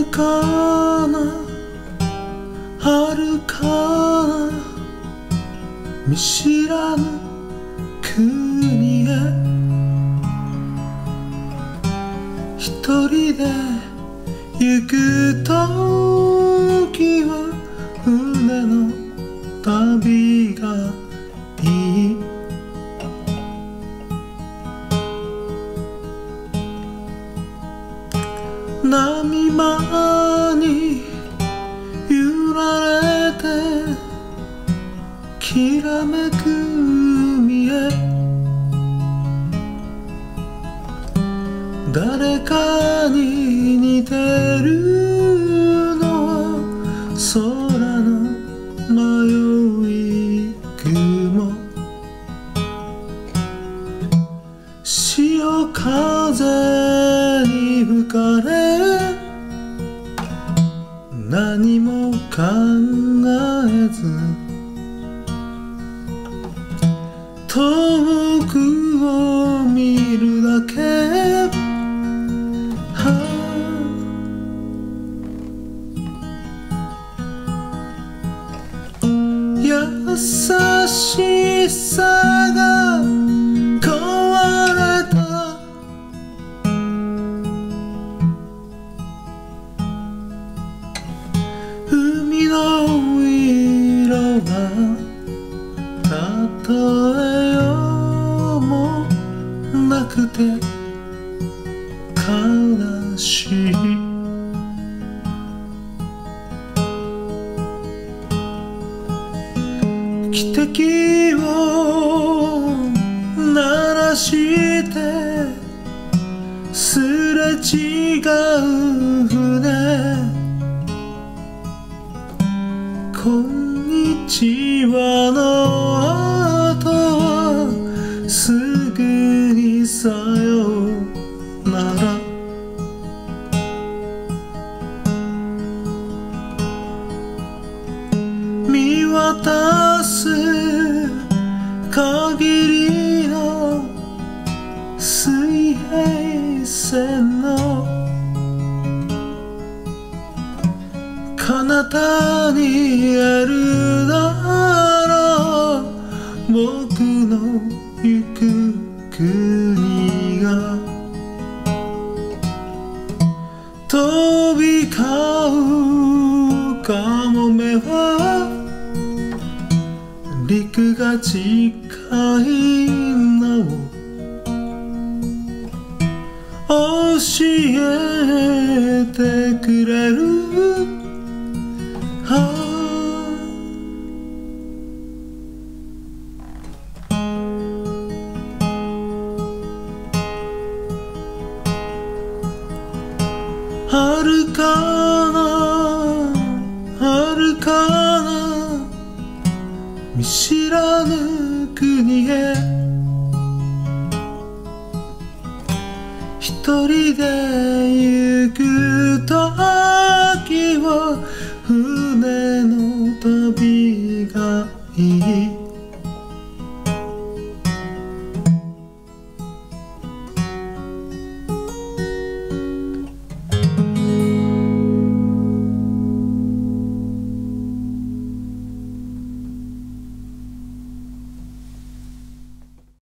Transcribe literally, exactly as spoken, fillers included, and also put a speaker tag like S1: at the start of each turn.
S1: かな遥かな見知らぬ国へ一人で行くときは船の旅がいい波間に揺られてきらめく海へ誰かに似てるのは空の迷い雲潮風に吹かれ何も考えず遠くを見るだけ優しさが壊れた海の色が例えようもなくて悲しい汽笛を鳴らしてすれ違う船こんにちはの後はすぐにさようなら見渡す限りの水平線の彼方にあるだろう僕の行く国が飛び交うカモメは陸が近いのを教えてくれる遥かな遥かな見知らぬ国へ一人で